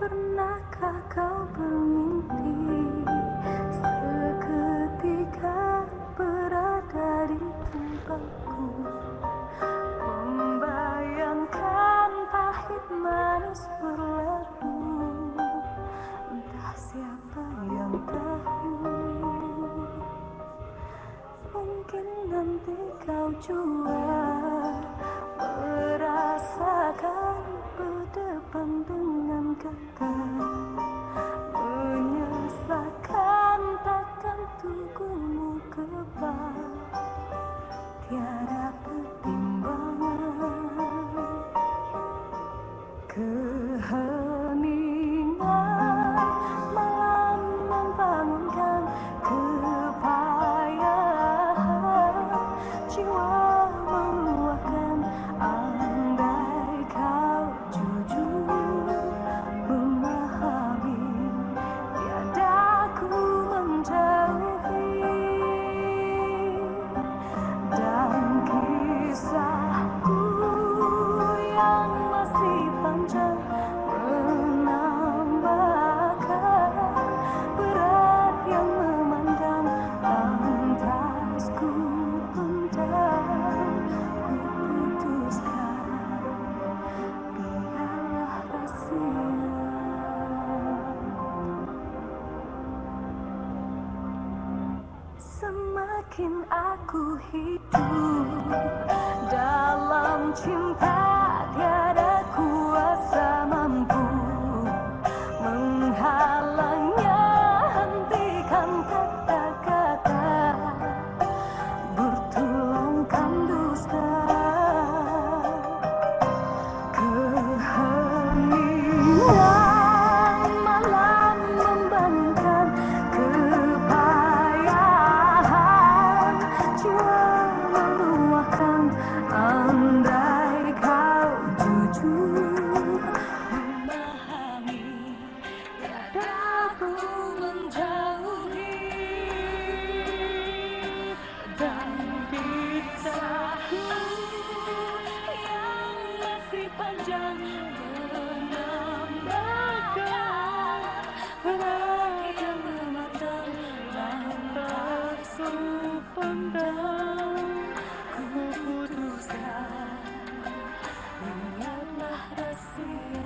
Pernahkah kau bermimpi seketika berada di tempatku, membayangkan pahit manis berlalu? Entah siapa yang tahu, mungkin nanti kau juga merasakan berdepan dengan kata menyesakan, takkan tubuhmu kebal, tiada pertimbangan. Keheningan malam membangunkan kepayahan, jiwa meluahkan. Andai kau jujur memahami, tiada ku menjauhi, dan kisahku yang masih panjang menambahkan berat yang memandang. Lantas ku pendam, ku putuskan biarlah rahasia. Semakin aku hidup dalam cinta, tiada kuasa mampu menghalangnya. Hentikan kata-kata bertulangkan dusta. Keheningan malam membangunkan kepayahan, jiwa meluahkan. Andai kau jujur memahami, tiada ku menjauhi, dan kisahku yang masih panjang menambahkan berat yang memandang. Lantas ku pendam, ku putuskan biarlah rahasia.